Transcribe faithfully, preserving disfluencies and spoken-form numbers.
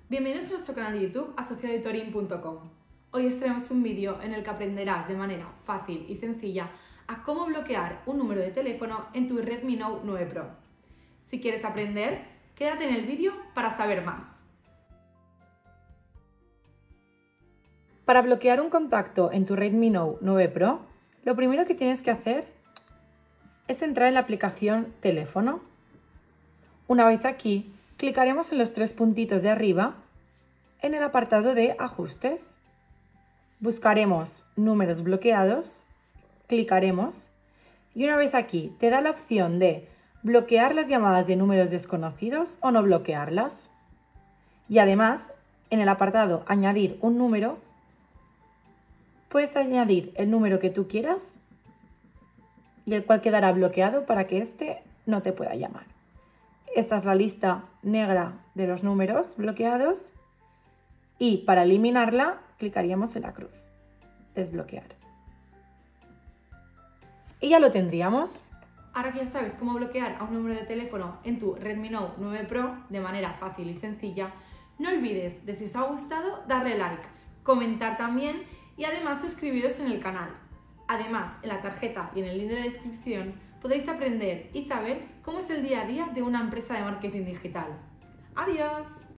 Bienvenidos a nuestro canal de YouTube asociado a tutoring punto com. Hoy os traemos un vídeo en el que aprenderás de manera fácil y sencilla a cómo bloquear un número de teléfono en tu Redmi Note nueve Pro. Si quieres aprender, quédate en el vídeo para saber más. Para bloquear un contacto en tu Redmi Note nueve Pro, lo primero que tienes que hacer es entrar en la aplicación Teléfono. Una vez aquí, clicaremos en los tres puntitos de arriba en el apartado de Ajustes. Buscaremos Números bloqueados, clicaremos y una vez aquí te da la opción de bloquear las llamadas de números desconocidos o no bloquearlas. Y además, en el apartado Añadir un número, puedes añadir el número que tú quieras y el cual quedará bloqueado para que éste no te pueda llamar. Esta es la lista negra de los números bloqueados y para eliminarla clicaríamos en la cruz, desbloquear. Y ya lo tendríamos. Ahora que ya sabes cómo bloquear a un número de teléfono en tu Redmi Note nueve Pro de manera fácil y sencilla, no olvides de, si os ha gustado, darle like, comentar también y además suscribiros en el canal. Además, en la tarjeta y en el link de la descripción podéis aprender y saber cómo es el día a día de una empresa de marketing digital. ¡Adiós!